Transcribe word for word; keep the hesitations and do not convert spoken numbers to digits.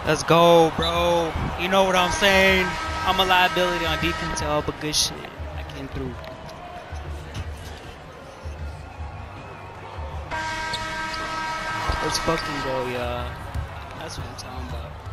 Let's go, bro. You know what I'm saying? I'm a liability on defense, y'all, but good shit. I came through. Let's fucking go, y'all. That's what I'm talking about.